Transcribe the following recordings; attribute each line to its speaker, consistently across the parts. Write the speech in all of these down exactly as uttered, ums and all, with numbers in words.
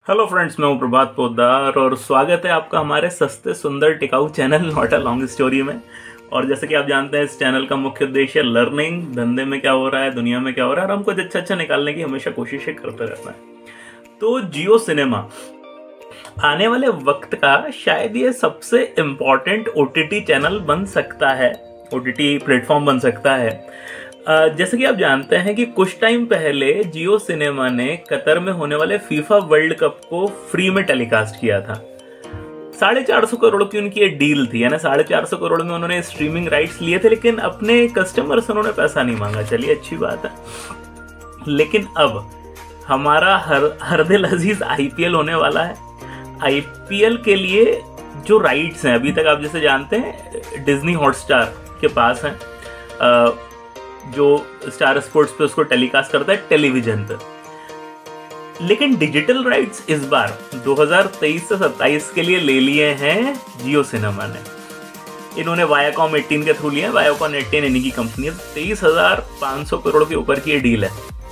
Speaker 1: Hello friends, मैं हूं प्रभात पोद्दार और स्वागत है आपका हमारे सस्ते सुंदर टिकाऊ channel not a long story में। और जैसे कि आप जानते हैं, इस चैनल का मुख्य उद्देश्य लर्निंग, धंधे में क्या हो रहा है, दुनिया में क्या हो रहा है, और हमको अच्छा अच्छा निकालने की हमेशा कोशिशें करते रहना है। तो जियो सिनेमा आने वाले वक्त का शायद ये सबसे इम्पोर्टेंट ओटीटी चैनल बन सकता है, ओटीटी प्लेटफॉर्म बन सकता है। जैसे कि आप जानते हैं कि कुछ टाइम पहले जियो सिनेमा ने कतर में होने वाले फीफा वर्ल्ड कप को फ्री में टेलीकास्ट किया था। साढ़े चार सौ करोड़ की उनकी ये डील थी, यानी साढ़े चार सौ करोड़ में उन्होंने स्ट्रीमिंग राइट्स लिए थे, लेकिन अपने कस्टमर से उन्होंने पैसा नहीं मांगा। चलिए, अच्छी बात है। लेकिन अब हमारा हर हर दिल अजीज आईपीएल होने वाला है। आईपीएल के लिए जो राइट्स हैं, अभी तक आप जैसे जानते हैं डिज्नी हॉटस्टार के पास हैं, जो स्टार स्पोर्ट्स पे उसको टेलीकास्ट करता है टेलीविजन पे। लेकिन डिजिटल राइट्स इस बार दो हज़ार तेईस से सत्ताईस के लिए ले लिए हैं जियो सिनेमा ने। इन्होंने वायाकॉम अठारह के थ्रू लिया है। वायाकॉम अठारह इन्हीं की कंपनी है। तेईस हजार पांच सौ करोड़ के ऊपर की ये डील है।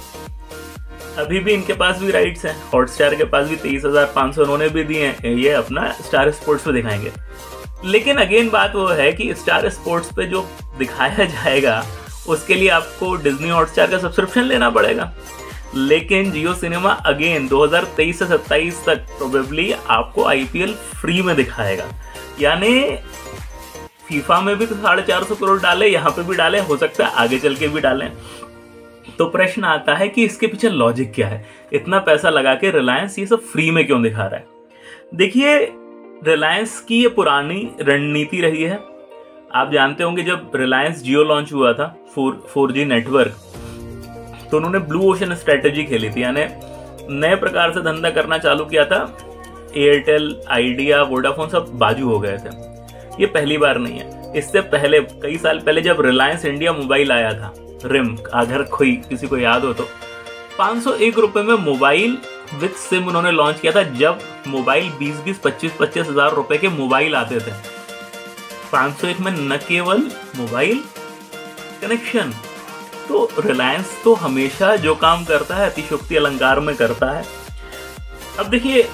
Speaker 1: अभी भी इनके पास भी राइट्स हैं, हॉटस्टार के पास भी तेईस हजार पांच सौ उन्होंने भी दिए हैं। ये अपना स्टार स्पोर्ट्स पे दिखाएंगे। लेकिन अगेन बात वो है कि स्टार स्पोर्ट्स पे जो दिखाया जाएगा उसके लिए आपको डिज्नी हॉटस्टार का सब्सक्रिप्शन लेना पड़ेगा। लेकिन जियो सिनेमा अगेन दो हज़ार तेईस से सत्ताईस तक प्रोबेबली आपको आईपीएल फ्री में दिखाएगा। यानी फीफा में भी तो साढ़े चार सौ करोड़ डाले, यहाँ पे भी डाले, हो सकता है आगे चल के भी डालें। तो प्रश्न आता है कि इसके पीछे लॉजिक क्या है? इतना पैसा लगा के रिलायंस ये सब फ्री में क्यों दिखा रहा है? देखिए, रिलायंस की ये पुरानी रणनीति रही है। आप जानते होंगे जब रिलायंस जियो लॉन्च हुआ था, फोर फोर जी नेटवर्क, तो उन्होंने ब्लू ओशन स्ट्रेटेजी खेली थी, यानी नए प्रकार से धंधा करना चालू किया था। एयरटेल, आइडिया, वोडाफोन सब बाजू हो गए थे। ये पहली बार नहीं है। इससे पहले कई साल पहले जब रिलायंस इंडिया मोबाइल आया था, रिम, अगर कोई किसी को याद हो तो, पाँच सौ एक रुपए में मोबाइल विद सिम उन्होंने लॉन्च किया था। जब मोबाइल बीस बीस पच्चीस पच्चीस हजार रुपए के मोबाइल आते थे, पाँच सौ एक में न केवल मोबाइल कनेक्शन। तो रिलायंस तो हमेशा जो काम करता है अतिशयोक्ति अलंकार में करता है। अब देखिए,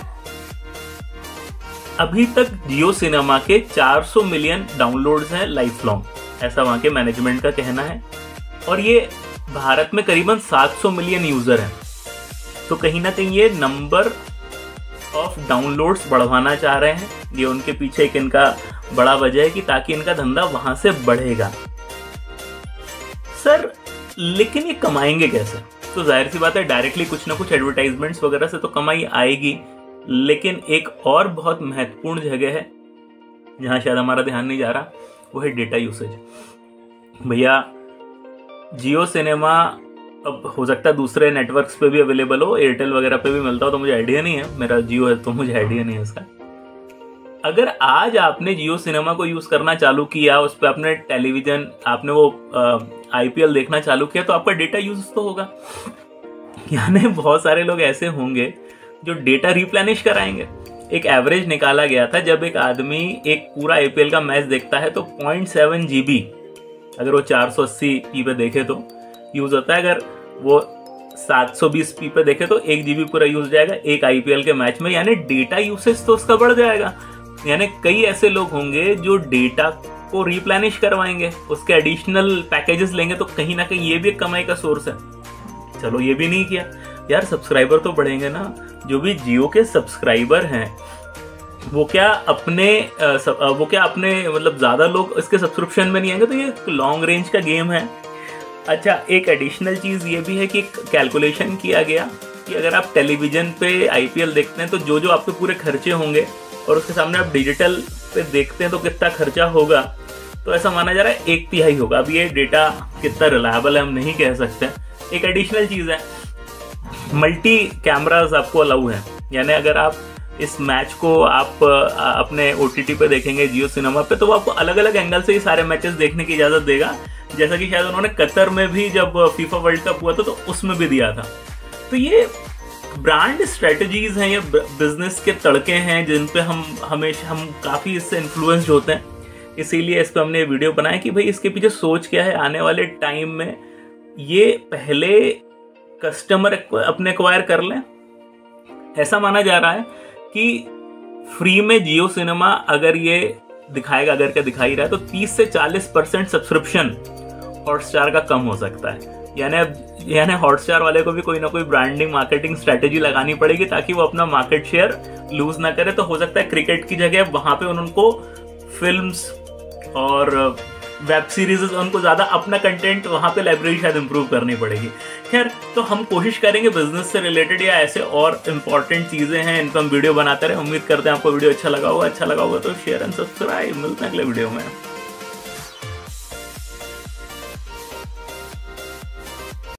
Speaker 1: अभी तक जियो सिनेमा के चार सौ मिलियन डाउनलोड्स हैं लाइफ लॉन्ग, ऐसा वहां के मैनेजमेंट का कहना है। और ये भारत में करीबन सात सौ मिलियन यूजर हैं। तो कहीं ना कहीं ये नंबर ऑफ डाउनलोड्स बढ़वाना चाह रहे हैं। ये उनके पीछे एक इनका बड़ा वजह है कि ताकि इनका धंधा वहां से बढ़ेगा। सर, लेकिन ये कमाएंगे कैसे? तो जाहिर सी बात है, डायरेक्टली कुछ ना कुछ एडवर्टाइजमेंट्स वगैरह से तो कमाई आएगी। लेकिन एक और बहुत महत्वपूर्ण जगह है जहां शायद हमारा ध्यान नहीं जा रहा, वो है डेटा यूसेज। भैया, जियो सिनेमा अब हो सकता है दूसरे नेटवर्क्स पे भी अवेलेबल हो, एयरटेल वगैरह पे भी मिलता हो, तो मुझे आइडिया नहीं है। मेरा जियो है तो मुझे आइडिया नहीं है इसका। अगर आज आपने जियो सिनेमा को यूज करना चालू किया, उस पर आपने टेलीविजन, आपने वो आईपीएल देखना चालू किया, तो आपका डेटा यूज तो होगा। यानी बहुत सारे लोग ऐसे होंगे जो डेटा रिप्लेनिश कराएंगे। एक एवरेज निकाला गया था, जब एक आदमी एक पूरा आईपीएल का मैच देखता है तो पॉइंट सेवन जीबी, अगर वो चार सौ अस्सी पी पे देखे तो यूज होता है। अगर वो सात सौ बीस पी पे देखे तो एक जीबी पूरा यूज जाएगा एक आईपीएल के मैच में। यानी डेटा यूसेज तो उसका बढ़ जाएगा। यानी कई ऐसे लोग होंगे जो डेटा को रिप्लेनिश करवाएंगे, उसके एडिशनल पैकेजेस लेंगे। तो कहीं ना कहीं ये भी एक कमाई का सोर्स है। चलो, ये भी नहीं किया यार, सब्सक्राइबर तो बढ़ेंगे ना। जो भी जियो के सब्सक्राइबर हैं वो क्या अपने वो क्या अपने मतलब ज्यादा लोग इसके सब्सक्रिप्शन में नहीं आएंगे? तो ये लॉन्ग रेंज का गेम है। अच्छा, एक एडिशनल चीज ये भी है कि कैलकुलेशन किया गया कि अगर आप टेलीविजन पे आईपीएल देखते हैं तो जो जो आपके पूरे खर्चे होंगे और उसके सामने आप डिजिटल पे देखते हैं तो कितना खर्चा होगा, तो ऐसा माना जा रहा है एक तिहाई होगा। अब ये डेटा कितना रिलायबल है हम नहीं कह सकते। एक एडिशनल चीज है, मल्टी कैमरास आपको अलाउ है। यानी अगर आप इस मैच को आप अपने ओटीटी पे देखेंगे जियो सिनेमा पे, तो वो आपको अलग अलग एंगल से ये सारे मैचेस देखने की इजाजत देगा, जैसा कि शायद उन्होंने कतर में भी जब फीफा वर्ल्ड कप हुआ था तो उसमें भी दिया था। तो ये ब्रांड स्ट्रेटजीज हैं, ये बिजनेस के तड़के हैं जिन पे हम हमेशा हम काफी इससे इन्फ्लुएंस्ड होते हैं। इसीलिए इस पे हमने वीडियो बनाया कि भाई इसके पीछे सोच क्या है। आने वाले टाइम में ये पहले कस्टमर अपने एक्वायर कर लें, ऐसा माना जा रहा है कि फ्री में जियो सिनेमा अगर ये दिखाएगा, अगर क्या दिखाई रहा है, तो तीस से चालीस परसेंट सब्सक्रिप्शन हॉटस्टार का कम हो सकता है। यानी अब यानी हॉटस्टार वाले को भी कोई ना कोई ब्रांडिंग मार्केटिंग स्ट्रेटेजी लगानी पड़ेगी ताकि वो अपना मार्केट शेयर लूज ना करे। तो हो सकता है क्रिकेट की जगह वहां पे उनको फिल्म्स और वेब सीरीज, उनको ज्यादा अपना कंटेंट वहां पे लाइब्रेरी शायद इंप्रूव करनी पड़ेगी। खैर, तो हम कोशिश करेंगे बिजनेस से रिलेटेड या ऐसे और इम्पोर्टेंट चीजें हैं इन पर हम वीडियो बनाते रहे। उम्मीद करते हैं आपको वीडियो अच्छा लगा होगा। अच्छा लगा होगा तो शेयर एंड सब्सक्राइब। मिलते हैं अगले वीडियो में।